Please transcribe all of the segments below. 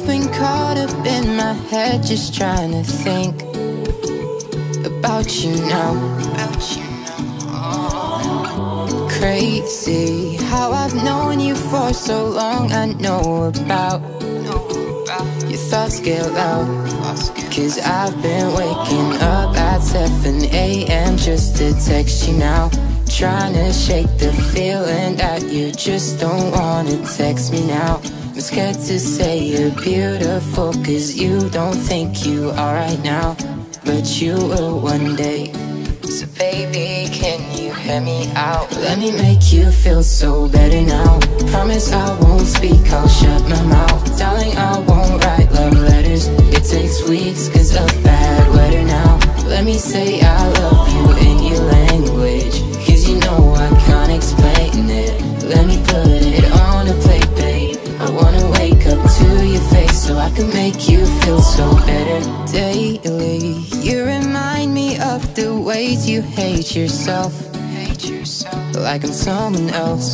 been caught up in my head, just trying to think about you now. Crazy how I've known you for so long. I know about your thoughts get loud, 'cause I've been waking up at 7 AM just to text you now, trying to shake the feeling that you just don't wanna text me now. I'm scared to say you're beautiful, 'cause you don't think you are right now, but you will one day. So baby, can you hear me out? Let me make you feel so better now. Promise I won't speak, I'll shut my mouth. Darling, I won't write love letters. It takes weeks 'cause of bad weather now. Let me say I love you in your language, 'cause you know I can't explain it. Let me put it on a plate, babe. I wanna wake up to your face so I can make you feel so better. Daily, you remind me of the ways you hate yourself, like I'm someone else.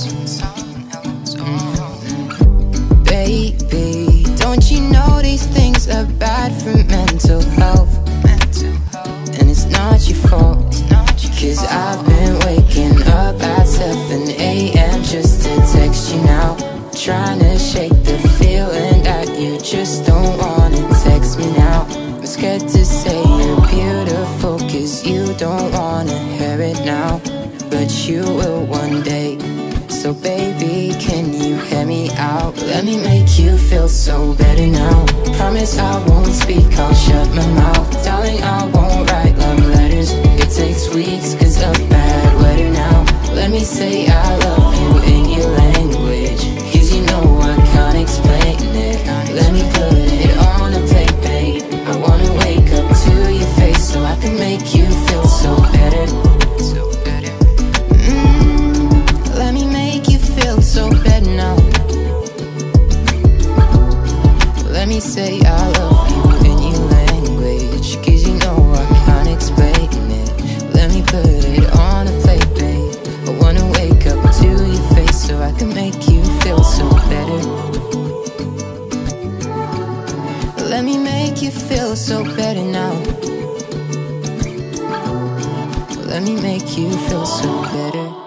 Baby, don't you know these things are bad for mental health? And it's not your fault, 'cause I've been waking up at 7 AM just to text you now, trying to shake the feeling that you just don't wanna text me now. I'm scared to say you're beautiful, 'cause you don't wanna hear it now, but you will one day. So baby, can you hear me out? Let me make you feel so better now. Promise I won't speak, I'll shut my mouth. Darling, I won't write love letters. It takes weeks 'cause of bad weather now. Let me say I love you in your language, 'cause you know I can't explain it. Let me put it on a plate, babe. I wanna wake up to your face so I can make you feel so better. Let me make you feel so better now. Let me say I love you in your language, 'cause you know I can't explain it. Let me put it on a plate, babe. I wanna wake up to your face so I can make you feel so better. Let me make you feel so better now. Let me make you feel so better.